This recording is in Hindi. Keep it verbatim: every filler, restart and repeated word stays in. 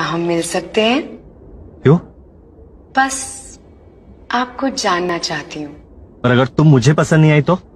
हम मिल सकते हैं? क्यों? बस आपको जानना चाहती हूँ। और अगर तुम मुझे पसंद नहीं आई तो?